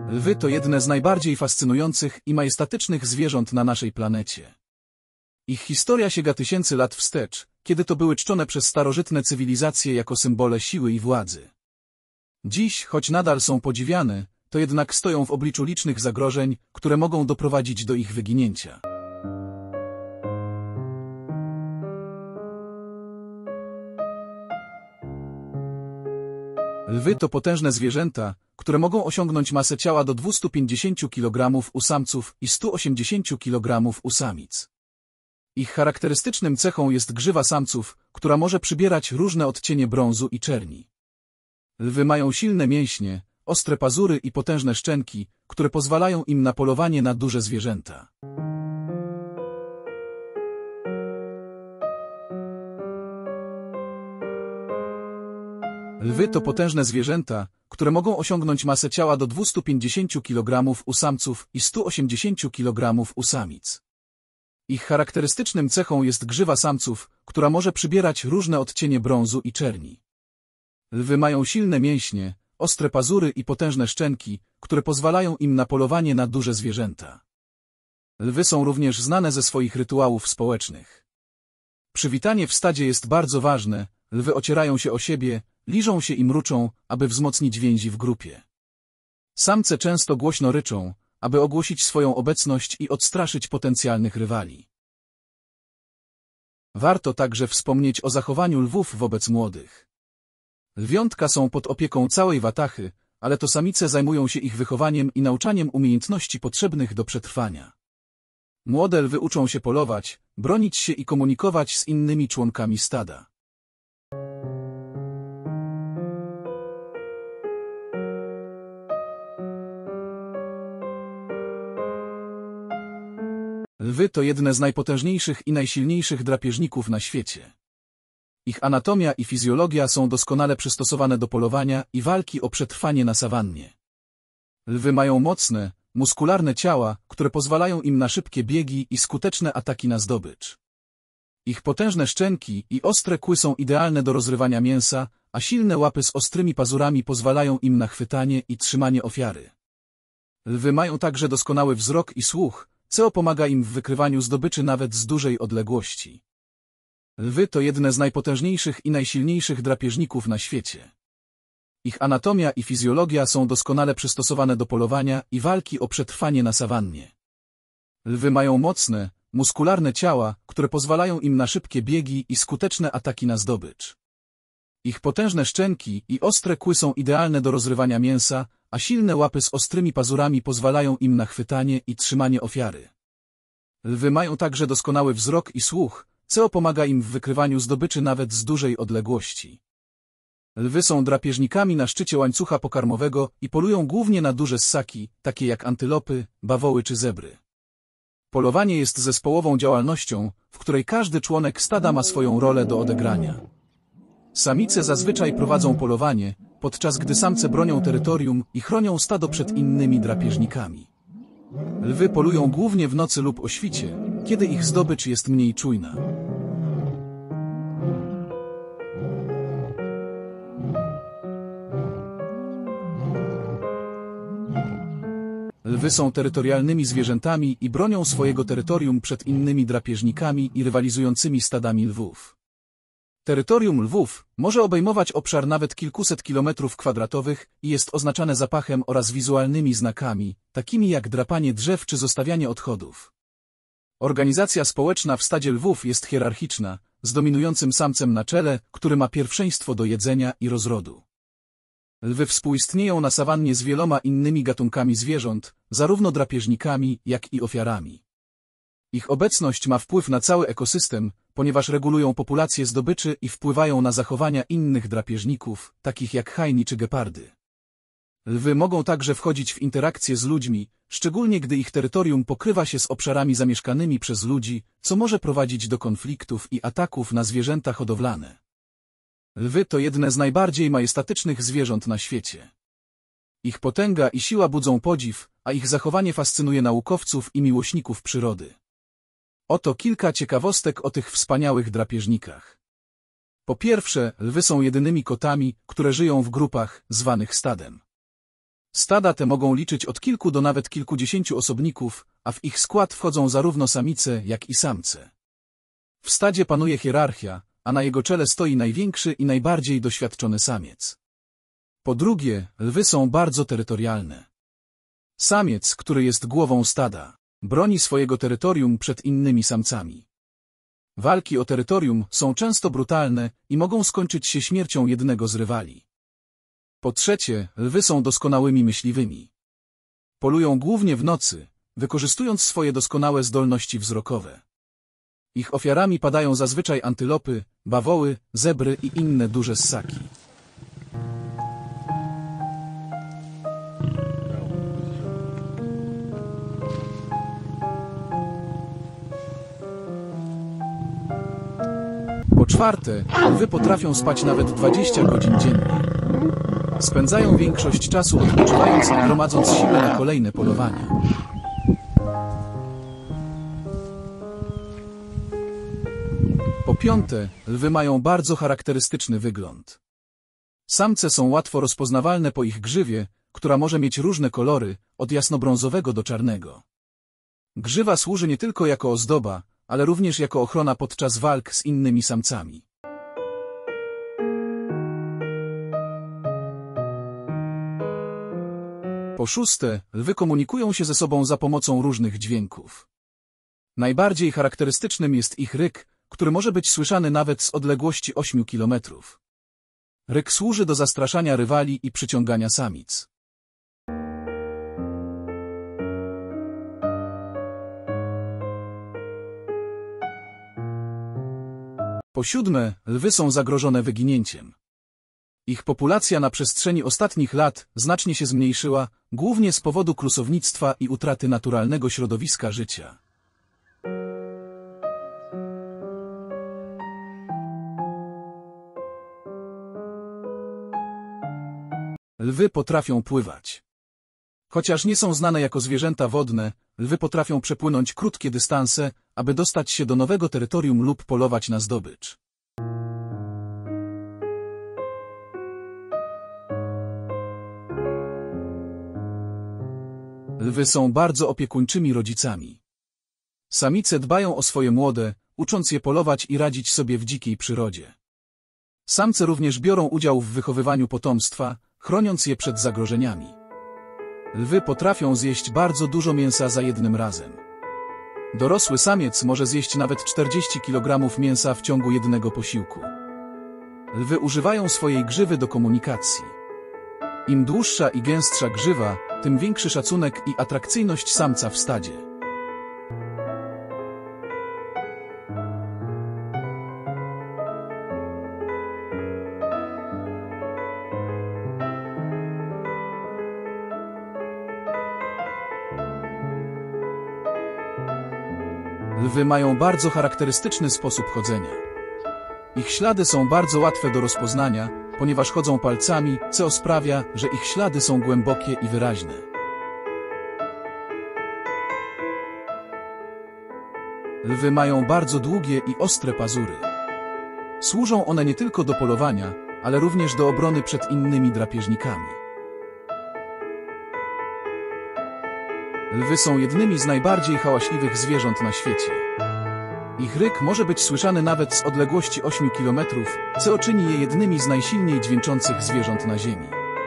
Lwy to jedne z najbardziej fascynujących i majestatycznych zwierząt na naszej planecie. Ich historia sięga tysięcy lat wstecz, kiedy to były czczone przez starożytne cywilizacje jako symbole siły i władzy. Dziś, choć nadal są podziwiane, to jednak stoją w obliczu licznych zagrożeń, które mogą doprowadzić do ich wyginięcia. Lwy to potężne zwierzęta, które mogą osiągnąć masę ciała do 250 kg u samców i 180 kg u samic. Ich charakterystycznym cechą jest grzywa samców, która może przybierać różne odcienie brązu i czerni. Lwy mają silne mięśnie, ostre pazury i potężne szczęki, które pozwalają im na polowanie na duże zwierzęta. Lwy to potężne zwierzęta, które mogą osiągnąć masę ciała do 250 kg u samców i 180 kg u samic. Ich charakterystycznym cechą jest grzywa samców, która może przybierać różne odcienie brązu i czerni. Lwy mają silne mięśnie, ostre pazury i potężne szczęki, które pozwalają im na polowanie na duże zwierzęta. Lwy są również znane ze swoich rytuałów społecznych. Przywitanie w stadzie jest bardzo ważne, lwy ocierają się o siebie, liżą się i mruczą, aby wzmocnić więzi w grupie. Samce często głośno ryczą, aby ogłosić swoją obecność i odstraszyć potencjalnych rywali. Warto także wspomnieć o zachowaniu lwów wobec młodych. Lwiątka są pod opieką całej watachy, ale to samice zajmują się ich wychowaniem i nauczaniem umiejętności potrzebnych do przetrwania. Młode lwy uczą się polować, bronić się i komunikować z innymi członkami stada. Lwy to jedne z najpotężniejszych i najsilniejszych drapieżników na świecie. Ich anatomia i fizjologia są doskonale przystosowane do polowania i walki o przetrwanie na sawannie. Lwy mają mocne, muskularne ciała, które pozwalają im na szybkie biegi i skuteczne ataki na zdobycz. Ich potężne szczęki i ostre kły są idealne do rozrywania mięsa, a silne łapy z ostrymi pazurami pozwalają im na chwytanie i trzymanie ofiary. Lwy mają także doskonały wzrok i słuch, co pomaga im w wykrywaniu zdobyczy nawet z dużej odległości. Lwy to jedne z najpotężniejszych i najsilniejszych drapieżników na świecie. Ich anatomia i fizjologia są doskonale przystosowane do polowania i walki o przetrwanie na sawannie. Lwy mają mocne, muskularne ciała, które pozwalają im na szybkie biegi i skuteczne ataki na zdobycz. Ich potężne szczęki i ostre kły są idealne do rozrywania mięsa, a silne łapy z ostrymi pazurami pozwalają im na chwytanie i trzymanie ofiary. Lwy mają także doskonały wzrok i słuch, co pomaga im w wykrywaniu zdobyczy nawet z dużej odległości. Lwy są drapieżnikami na szczycie łańcucha pokarmowego i polują głównie na duże ssaki, takie jak antylopy, bawoły czy zebry. Polowanie jest zespołową działalnością, w której każdy członek stada ma swoją rolę do odegrania. Samice zazwyczaj prowadzą polowanie, podczas gdy samce bronią terytorium i chronią stado przed innymi drapieżnikami. Lwy polują głównie w nocy lub o świcie, kiedy ich zdobycz jest mniej czujna. Lwy są terytorialnymi zwierzętami i bronią swojego terytorium przed innymi drapieżnikami i rywalizującymi stadami lwów. Terytorium lwów może obejmować obszar nawet kilkuset kilometrów kwadratowych i jest oznaczane zapachem oraz wizualnymi znakami, takimi jak drapanie drzew czy zostawianie odchodów. Organizacja społeczna w stadzie lwów jest hierarchiczna, z dominującym samcem na czele, który ma pierwszeństwo do jedzenia i rozrodu. Lwy współistnieją na sawannie z wieloma innymi gatunkami zwierząt, zarówno drapieżnikami, jak i ofiarami. Ich obecność ma wpływ na cały ekosystem, ponieważ regulują populację zdobyczy i wpływają na zachowania innych drapieżników, takich jak hajni czy gepardy. Lwy mogą także wchodzić w interakcje z ludźmi, szczególnie gdy ich terytorium pokrywa się z obszarami zamieszkanymi przez ludzi, co może prowadzić do konfliktów i ataków na zwierzęta hodowlane. Lwy to jedne z najbardziej majestatycznych zwierząt na świecie. Ich potęga i siła budzą podziw, a ich zachowanie fascynuje naukowców i miłośników przyrody. Oto kilka ciekawostek o tych wspaniałych drapieżnikach. Po pierwsze, lwy są jedynymi kotami, które żyją w grupach, zwanych stadem. Stada te mogą liczyć od kilku do nawet kilkudziesięciu osobników, a w ich skład wchodzą zarówno samice, jak i samce. W stadzie panuje hierarchia, a na jego czele stoi największy i najbardziej doświadczony samiec. Po drugie, lwy są bardzo terytorialne. Samiec, który jest głową stada, broni swojego terytorium przed innymi samcami. Walki o terytorium są często brutalne i mogą skończyć się śmiercią jednego z rywali. Po trzecie, lwy są doskonałymi myśliwymi. Polują głównie w nocy, wykorzystując swoje doskonałe zdolności wzrokowe. Ich ofiarami padają zazwyczaj antylopy, bawoły, zebry i inne duże ssaki. Po czwarte, lwy potrafią spać nawet 20 godzin dziennie. Spędzają większość czasu odpoczywając i gromadząc siły na kolejne polowania. Po piąte, lwy mają bardzo charakterystyczny wygląd. Samce są łatwo rozpoznawalne po ich grzywie, która może mieć różne kolory, od jasnobrązowego do czarnego. Grzywa służy nie tylko jako ozdoba, ale również jako ochrona podczas walk z innymi samcami. Po szóste, lwy komunikują się ze sobą za pomocą różnych dźwięków. Najbardziej charakterystycznym jest ich ryk, który może być słyszany nawet z odległości 8 km. Ryk służy do zastraszania rywali i przyciągania samic. Po siódme, lwy są zagrożone wyginięciem. Ich populacja na przestrzeni ostatnich lat znacznie się zmniejszyła, głównie z powodu kłusownictwa i utraty naturalnego środowiska życia. Lwy potrafią pływać. Chociaż nie są znane jako zwierzęta wodne, lwy potrafią przepłynąć krótkie dystanse, aby dostać się do nowego terytorium lub polować na zdobycz. Lwy są bardzo opiekuńczymi rodzicami. Samice dbają o swoje młode, ucząc je polować i radzić sobie w dzikiej przyrodzie. Samce również biorą udział w wychowywaniu potomstwa, chroniąc je przed zagrożeniami. Lwy potrafią zjeść bardzo dużo mięsa za jednym razem. Dorosły samiec może zjeść nawet 40 kg mięsa w ciągu jednego posiłku. Lwy używają swojej grzywy do komunikacji. Im dłuższa i gęstsza grzywa, tym większy szacunek i atrakcyjność samca w stadzie. Lwy mają bardzo charakterystyczny sposób chodzenia. Ich ślady są bardzo łatwe do rozpoznania, ponieważ chodzą palcami, co sprawia, że ich ślady są głębokie i wyraźne. Lwy mają bardzo długie i ostre pazury. Służą one nie tylko do polowania, ale również do obrony przed innymi drapieżnikami. Lwy są jednymi z najbardziej hałaśliwych zwierząt na świecie. Ich ryk może być słyszany nawet z odległości 8 km, co czyni je jednymi z najsilniej dźwięczących zwierząt na Ziemi.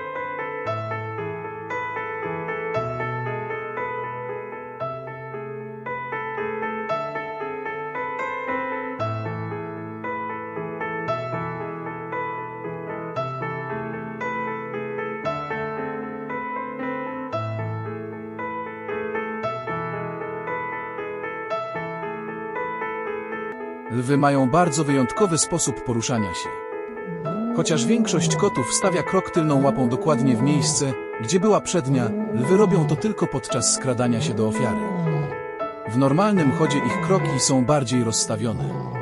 Lwy mają bardzo wyjątkowy sposób poruszania się. Chociaż większość kotów stawia krok tylną łapą dokładnie w miejsce, gdzie była przednia, lwy robią to tylko podczas skradania się do ofiary. W normalnym chodzie ich kroki są bardziej rozstawione.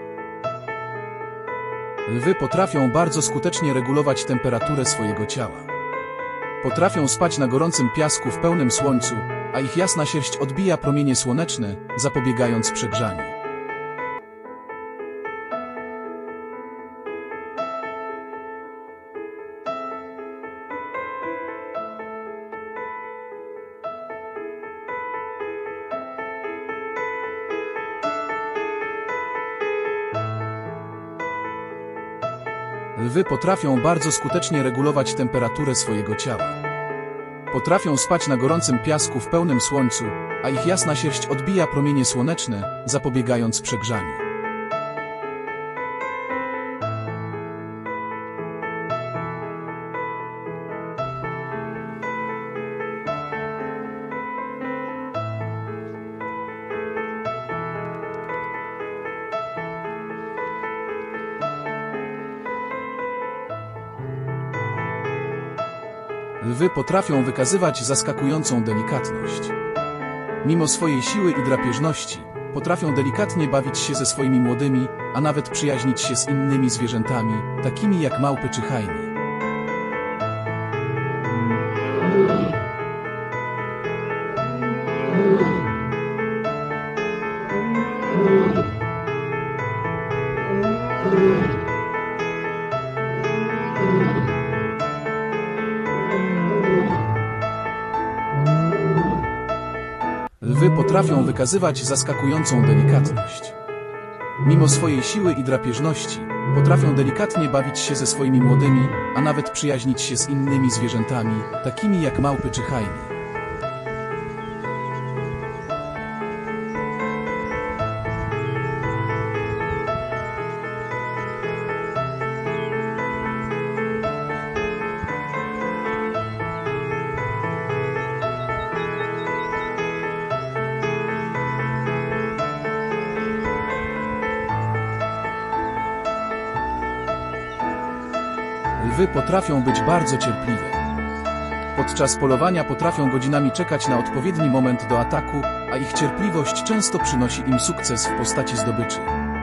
Lwy potrafią bardzo skutecznie regulować temperaturę swojego ciała. Potrafią spać na gorącym piasku w pełnym słońcu, a ich jasna sierść odbija promienie słoneczne, zapobiegając przegrzaniu. Lwy potrafią bardzo skutecznie regulować temperaturę swojego ciała. Potrafią spać na gorącym piasku w pełnym słońcu, a ich jasna sierść odbija promienie słoneczne, zapobiegając przegrzaniu. Lwy potrafią wykazywać zaskakującą delikatność. Mimo swojej siły i drapieżności, potrafią delikatnie bawić się ze swoimi młodymi, a nawet przyjaźnić się z innymi zwierzętami, takimi jak małpy czy hajny. Lwy potrafią wykazywać zaskakującą delikatność. Mimo swojej siły i drapieżności, potrafią delikatnie bawić się ze swoimi młodymi, a nawet przyjaźnić się z innymi zwierzętami, takimi jak małpy czy hajny. Lwy potrafią być bardzo cierpliwe. Podczas polowania potrafią godzinami czekać na odpowiedni moment do ataku, a ich cierpliwość często przynosi im sukces w postaci zdobyczy.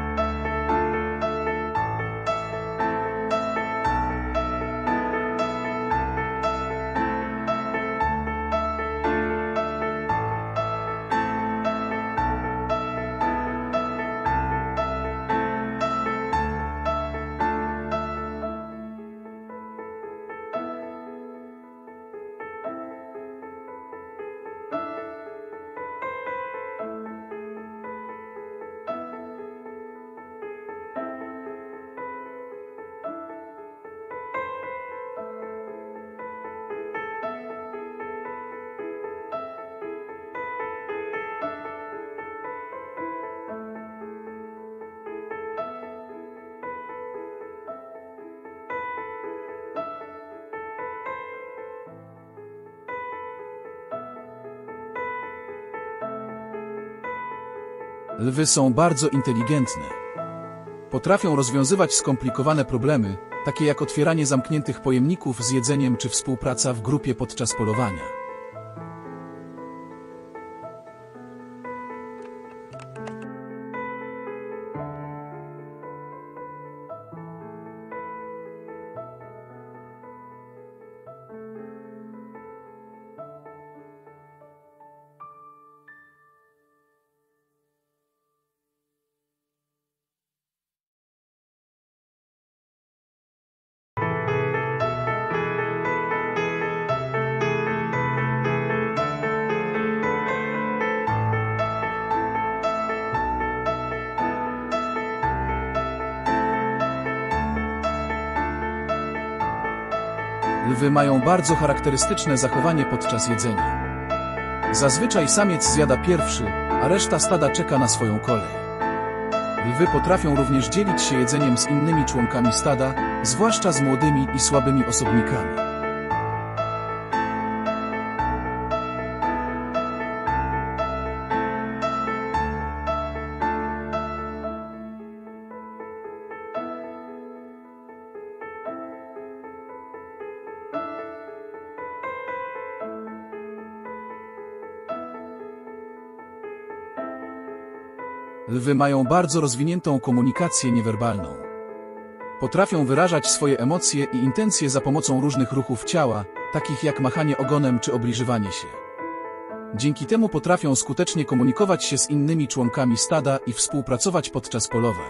Lwy są bardzo inteligentne. Potrafią rozwiązywać skomplikowane problemy, takie jak otwieranie zamkniętych pojemników z jedzeniem czy współpraca w grupie podczas polowania. Lwy mają bardzo charakterystyczne zachowanie podczas jedzenia. Zazwyczaj samiec zjada pierwszy, a reszta stada czeka na swoją kolej. Lwy potrafią również dzielić się jedzeniem z innymi członkami stada, zwłaszcza z młodymi i słabymi osobnikami. Lwy mają bardzo rozwiniętą komunikację niewerbalną. Potrafią wyrażać swoje emocje i intencje za pomocą różnych ruchów ciała, takich jak machanie ogonem czy obliżywanie się. Dzięki temu potrafią skutecznie komunikować się z innymi członkami stada i współpracować podczas polowań.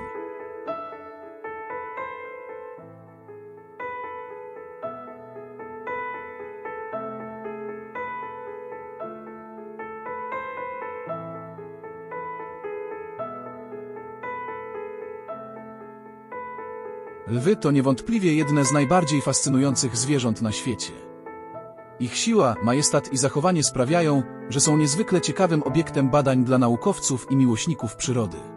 Lwy to niewątpliwie jedne z najbardziej fascynujących zwierząt na świecie. Ich siła, majestat i zachowanie sprawiają, że są niezwykle ciekawym obiektem badań dla naukowców i miłośników przyrody.